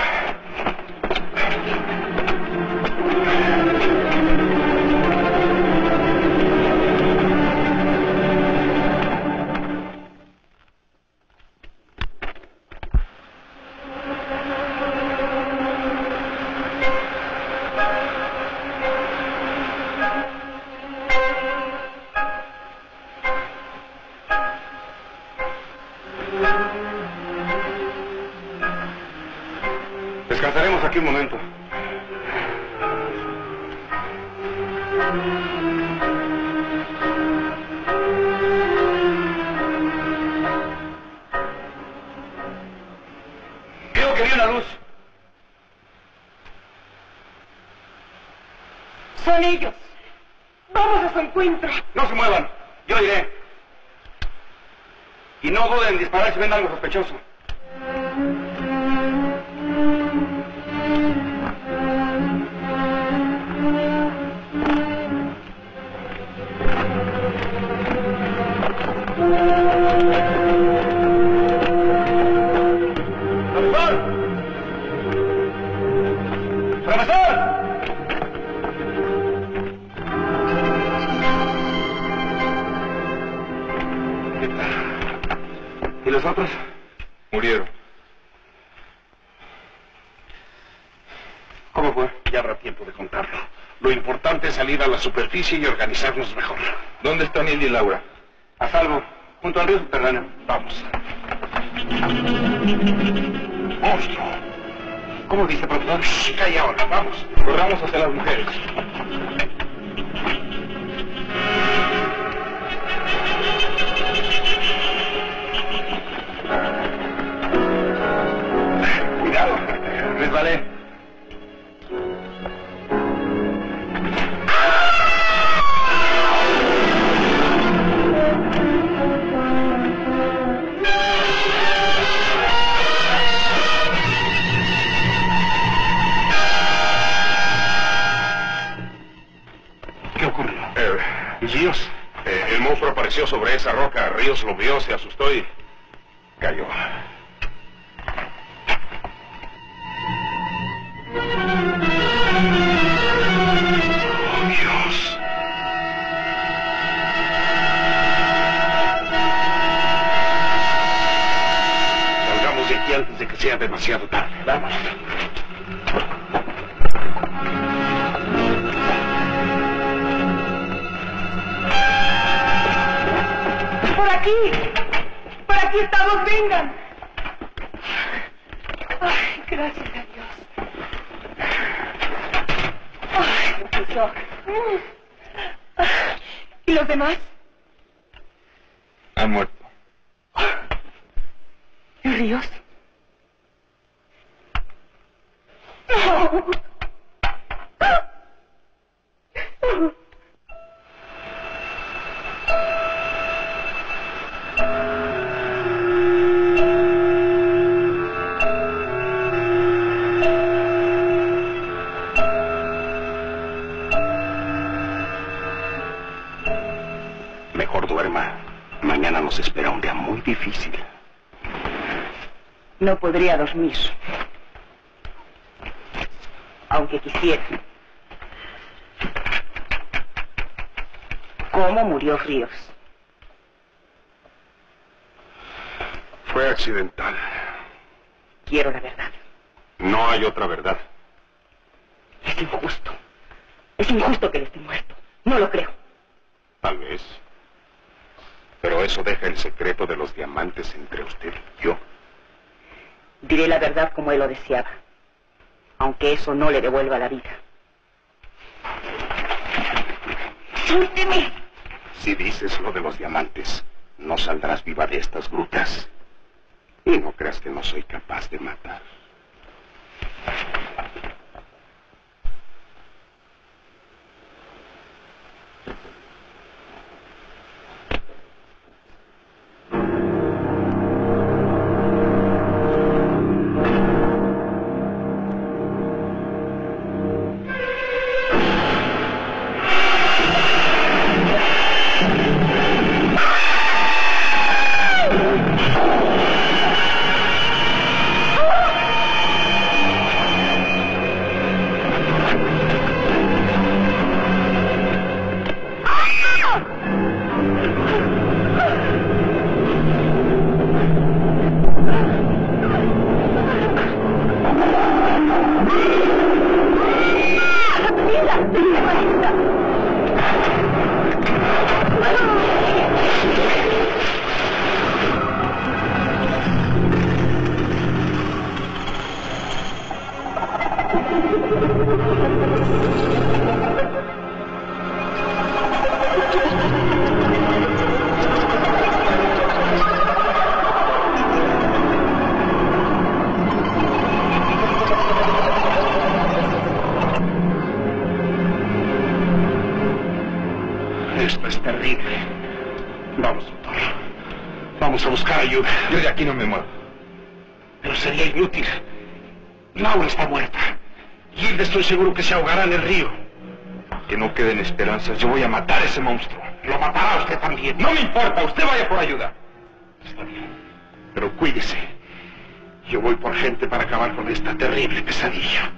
Descansaremos aquí un momento. Creo que vi una luz. Son ellos. Vamos a su encuentro. No se muevan. Yo iré. Y no duden en disparar si ven algo sospechoso. ¿Y los otros? Murieron. ¿Cómo fue? Ya habrá tiempo de contarlo. Lo importante es salir a la superficie y organizarnos mejor. ¿Dónde están Nilda y Laura? A salvo, junto al río subterráneo. Vamos. Monstruo. ¿Cómo dice, profesor? Shh, calla ahora. Vamos. Corramos hacia las mujeres. ¿Y Ríos? El monstruo apareció sobre esa roca. Ríos lo vio, se asustó y cayó. Oh, Dios. Salgamos de aquí antes de que sea demasiado tarde. Vamos. Por aquí estamos, vengan. Ay, gracias a Dios. Ay, profesor. ¿Y los demás? Han muerto. ¿Y Ríos? No. Mejor duerma. Mañana nos espera un día muy difícil. No podría dormir. Aunque quisiera. ¿Cómo murió Ríos? Fue accidental. Quiero la verdad. No hay otra verdad. Es injusto. Es injusto que él esté muerto. No lo creo. Tal vez. Pero eso deja el secreto de los diamantes entre usted y yo. Diré la verdad como él lo deseaba. Aunque eso no le devuelva la vida. ¡Suélteme! Si dices lo de los diamantes, no saldrás viva de estas grutas. Y no creas que no soy capaz de matar. Esto es terrible. Vamos, doctor. Vamos a buscar ayuda. Yo de aquí no me muevo. Pero sería inútil. Laura está muerta. Gilda estoy seguro que se ahogará en el río. Que no queden esperanzas. Yo voy a matar a ese monstruo. Lo matará usted también. No me importa. Usted vaya por ayuda. Está bien. Pero cuídese. Yo voy por gente para acabar con esta terrible pesadilla.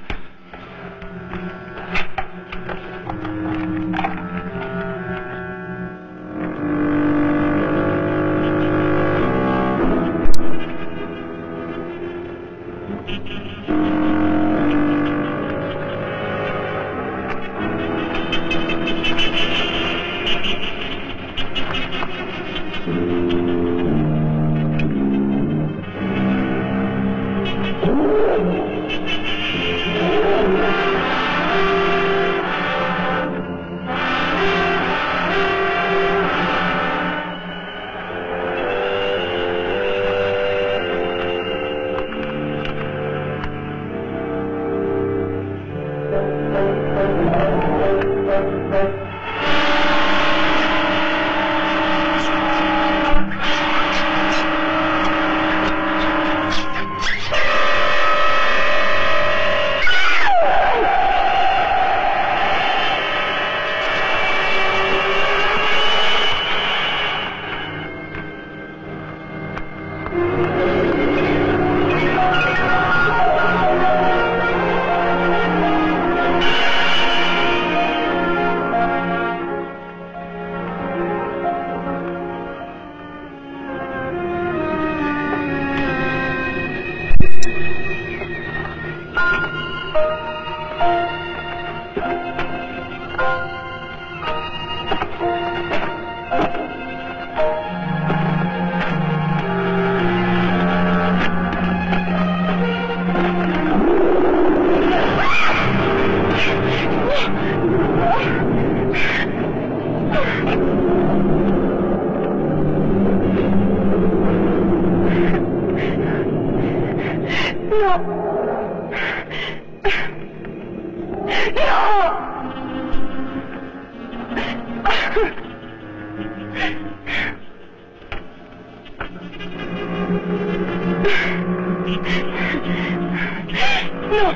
No.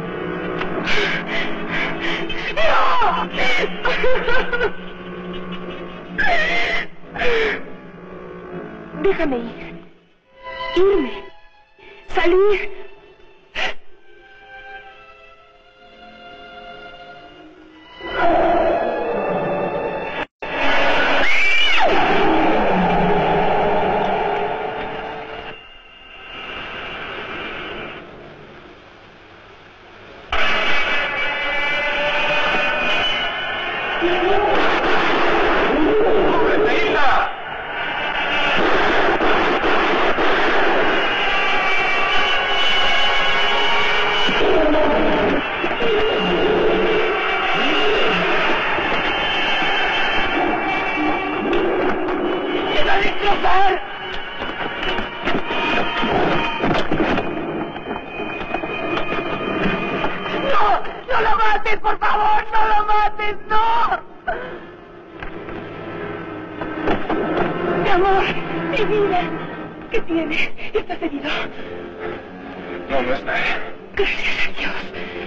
¡No! Déjame ir. Irme. Salir. ¡No lo mates, por favor! ¡No lo mates! ¡No! Mi amor, mi vida. ¿Qué tienes? ¿Estás herido? No, no está. Gracias a Dios.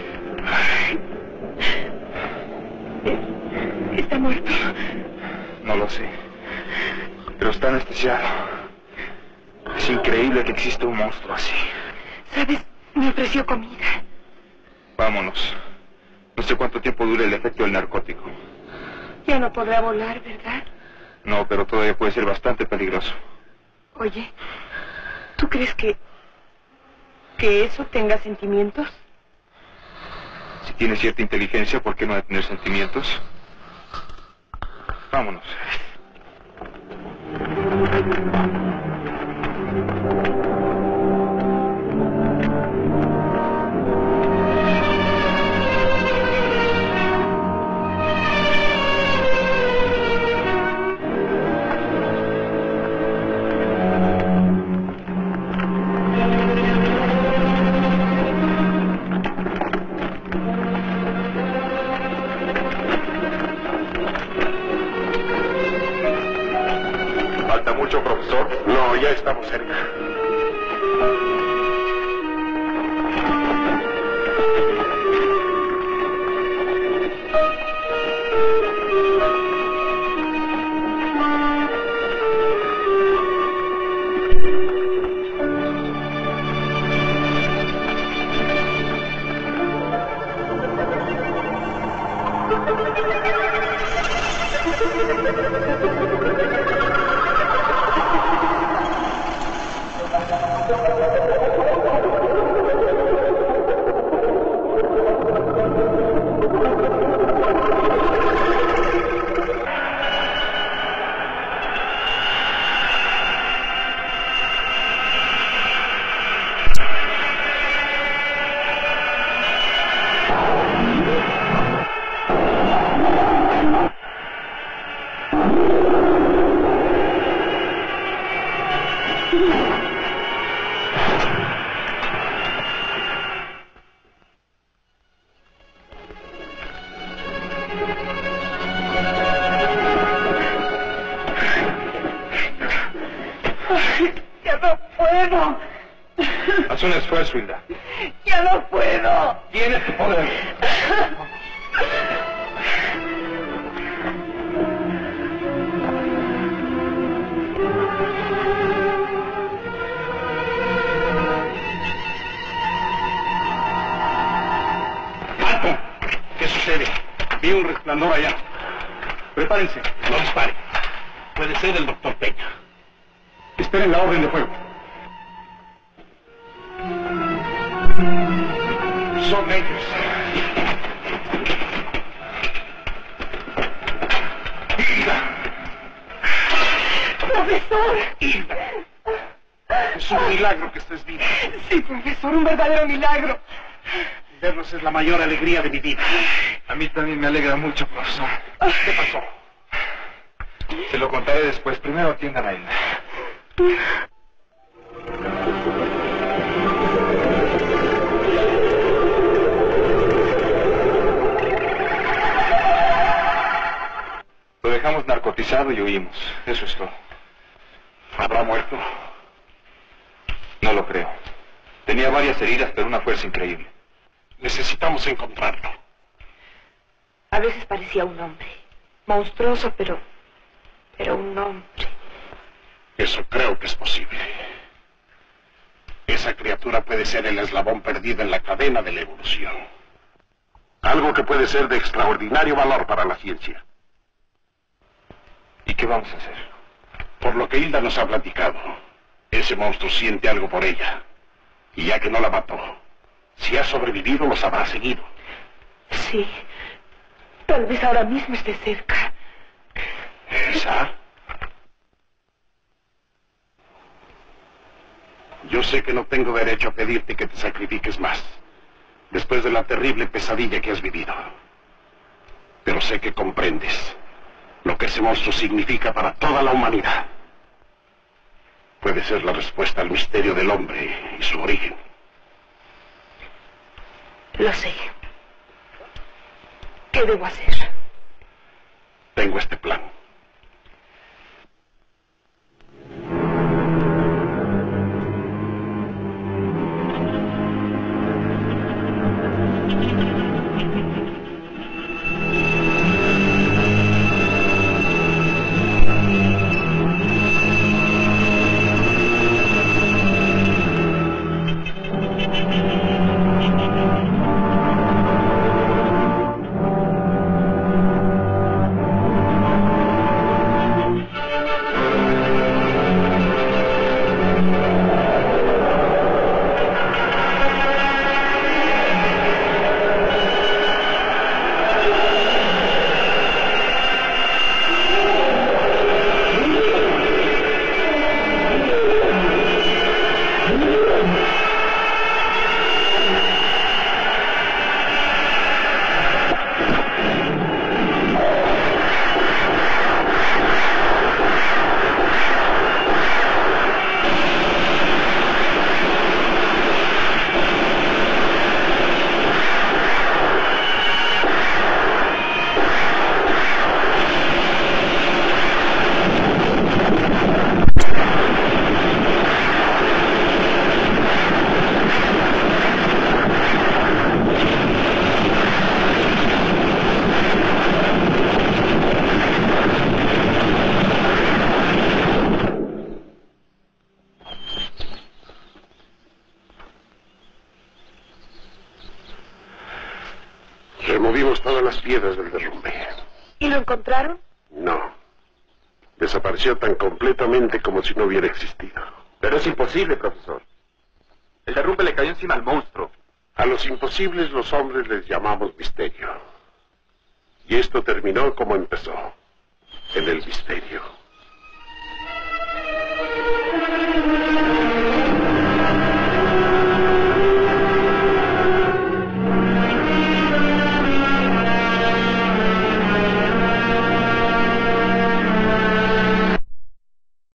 ¿Está muerto? No lo sé. Pero está anestesiado. Es increíble que exista un monstruo así. ¿Sabes? Me ofreció comida. Vámonos. No sé cuánto tiempo dure el efecto del narcótico. Ya no podrá volar, ¿verdad? No, pero todavía puede ser bastante peligroso. Oye, ¿tú crees que eso tenga sentimientos? Si tiene cierta inteligencia, ¿por qué no ha de tener sentimientos? Vámonos. ¿Falta mucho, profesor? No, ya estamos cerca. ¡Ya no puedo! Haz un esfuerzo, Hilda. ¡Ya no puedo! Tienes que poder. ¡Alto! ¿Qué sucede? Vi un resplandor allá. Prepárense. No disparen. Puede ser el doctor Peña. Esperen la orden de fuego. Son ellos. Hilda. ¡Profesor! Hilda. Es un milagro que estés viva. Sí, profesor, un verdadero milagro. Verlos es la mayor alegría de mi vida. A mí también me alegra mucho, profesor. ¿Qué pasó? Se lo contaré después. Primero atiendan a Hilda. Lo dejamos hemos narcotizado y huimos. Eso es todo. ¿Habrá muerto? No lo creo. Tenía varias heridas, pero una fuerza increíble. Necesitamos encontrarlo. A veces parecía un hombre. Monstruoso, pero un hombre. Eso creo que es posible. Esa criatura puede ser el eslabón perdido en la cadena de la evolución. Algo que puede ser de extraordinario valor para la ciencia. ¿Y qué vamos a hacer? Por lo que Hilda nos ha platicado, ese monstruo siente algo por ella. Y ya que no la mató, si ha sobrevivido, los habrá seguido. Sí. Tal vez ahora mismo esté cerca. ¿Esa? Yo sé que no tengo derecho a pedirte que te sacrifiques más, después de la terrible pesadilla que has vivido. Pero sé que comprendes lo que ese monstruo significa para toda la humanidad. Puede ser la respuesta al misterio del hombre y su origen. Lo sé. ¿Qué debo hacer? Tengo este plan. Removimos todas las piedras del derrumbe. ¿Y lo encontraron? No. Desapareció tan completamente como si no hubiera existido. Pero es imposible, profesor. El derrumbe le cayó encima al monstruo. A los imposibles los hombres les llamamos misterio. Y esto terminó como empezó, en el misterio.